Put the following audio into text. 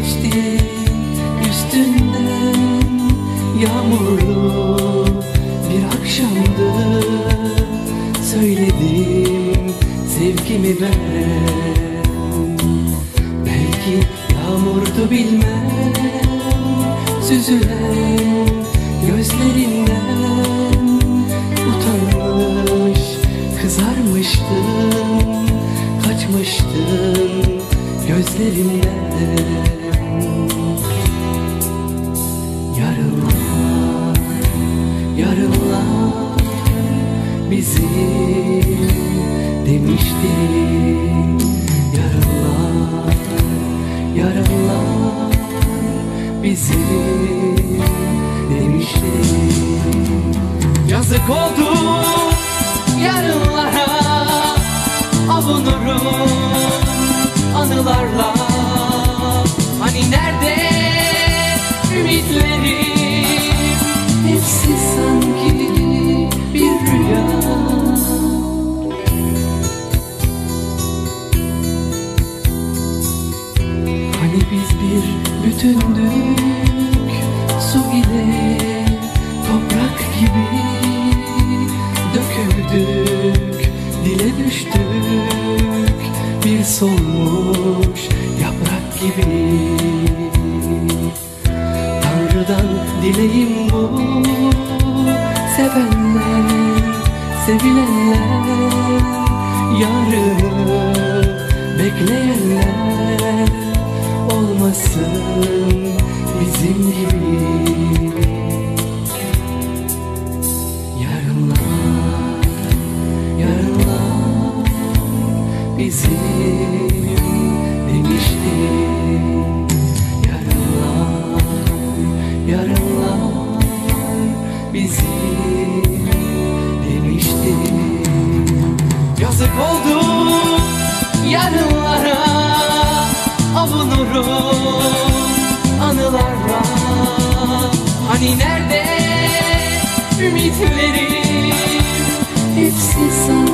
geçti üstünden yağmurlu bir akşamdı. Söyledim sevgimi ben, belki yağmurdu bilmem. Süzülen gözlerinden utanmış kızarmıştım, kaçmıştım gözlerimden. Yarınlar, yarınlar bizim demişti. Yarınlar, yarınlar bizim demişti. Yazık oldu yarınlara, avunurum anılarla. Hani nerede ümitlerim, hepsi sanki bir rüya. Hani biz bir bütündük, su ile toprak gibi döküldük, dile düştük, bir solmuş yaprak gibi. Tanrı'dan dileğim bu, sevenler, sevilenler, yarını bekleyenler olmasın bizim gibi. Yarınlar, yarınlar bizim demişti. Yarınlar, yarınlar bizim demişti. Yazık oldu yarınlara, avunurum anılarla. Hani nerede ümitlerim, hepsi sana